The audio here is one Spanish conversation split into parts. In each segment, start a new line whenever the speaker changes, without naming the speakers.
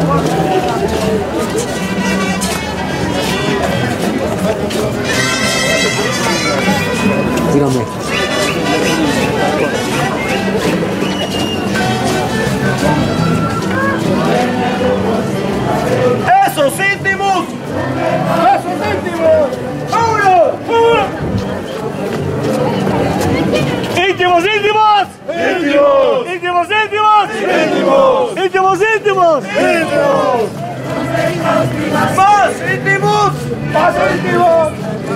Dígame.
¡Esos íntimos! ¡Esos íntimos! ¡Uno! ¡Uno! ¡Íntimos, íntimos! ¡Íntimos! ¡Íntimos, íntimos! ¡Íntimos! ¡Íntimos, íntimos! ¡Íntimos! ¡Más íntimos! ¡Más íntimos!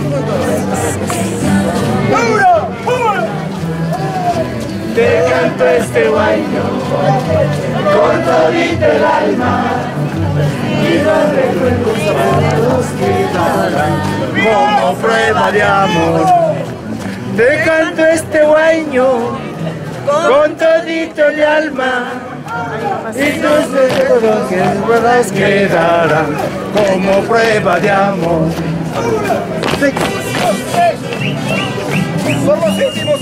¡Uno! ¡Uno! Te canto este guayno con todito el alma y los recuerdos quedarán como prueba de amor. Te canto este guayno con todito el alma y los recuerdos quedarán como prueba de amor. Por los íntimos,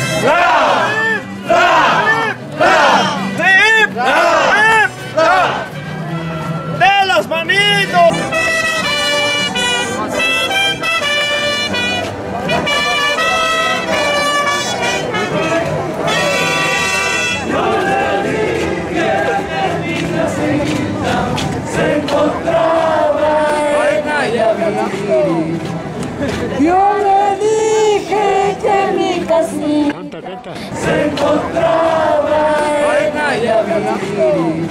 ¡de las manitos! Se encontraba en Ayaví.
Yo le dije que mi casita
Se encontraba en Ayaví.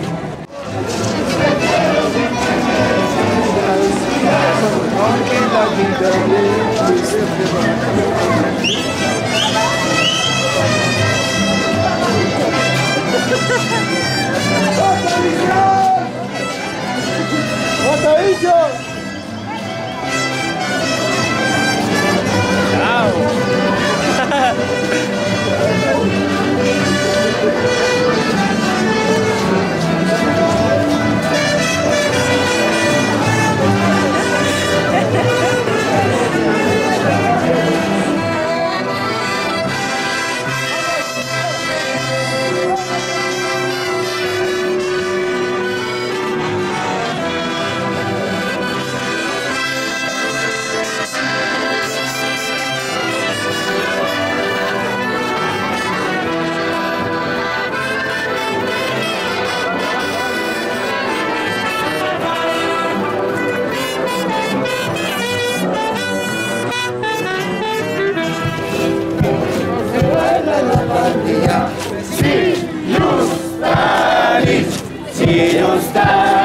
Si you start